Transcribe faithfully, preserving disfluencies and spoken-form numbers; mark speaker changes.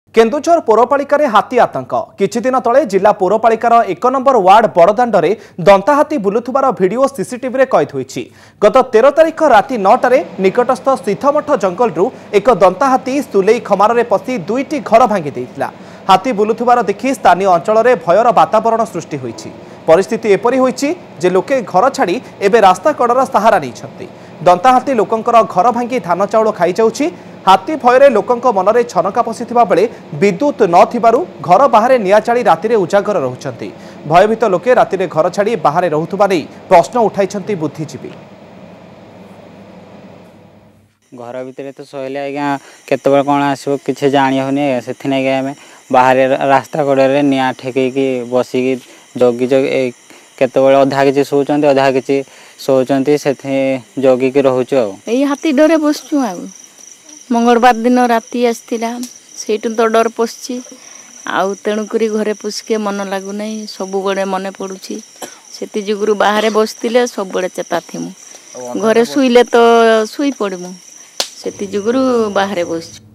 Speaker 1: केन्दुझर पौरपालिकार हाथी आतंक किछि दिन तले जिला पौरपालिकार एक नंबर वार्ड बड़दाण्डे दंताहाती बुलुथुबार भिडियो सीसीटीवी कैद होईछि। गत तेरह तारिख राति नौटारे निकटस्थ सीथमठ जंगलरू एक दंताहाती सुलेई खमारे पशि दुईटी घर भांगी देइतिला। हाथी बुलुथुबार देखि स्थानीय अंचल में भयर वातावरण सृष्टि होईछि। परिस्थिति एपरि होईछि जे लोके घर छाड़ी एबे रास्ता कड़र सहारा नैछन्ति। दंताहाती लोकंकर घर भांगी धान चाउल खाई जाउछि। हाथी भୟରେ ଲୋକଙ୍କ ମନରେ ଛନକା ପଶିଥିବା ବେଳେ ବିଦ୍ୟୁତ ନଥିବାରୁ ଘର ବାହାରେ ନିଆଁ ଚାଳି ରାତିରେ ଉଜାଗର ରହୁଛନ୍ତି। ଭୟଭୀତ ଲୋକେ ରାତିରେ ଘର ଛାଡ଼ି ବାହାରେ ରହୁଥିବା ନେଇ ପ୍ରଶ୍ନ ଉଠାଇଛନ୍ତି ବୁଦ୍ଧିଜୀବୀ।
Speaker 2: घर भितर तो सहले आज्ञा केतबे कौन आसो किसी जानी होनी से आम बाहर रास्ता कड़े निआँ ठेकैकी बसिकी जगी जगी केतबे अधा किसी शोचंती अधा किसी शोचंती से जगिकी रोचु।
Speaker 3: हाथी डरे बसचु आ मंगलवार दिन राति आसला से तो डर पशि आउ तेणुक घरे पुषके मन लगुना सब बड़े मन पड़ुछि से जुगुरु बाहर बसते सब बड़े चेता थी घरे शुइले तो शुई पड़मु से जुगुरु बाहर बस।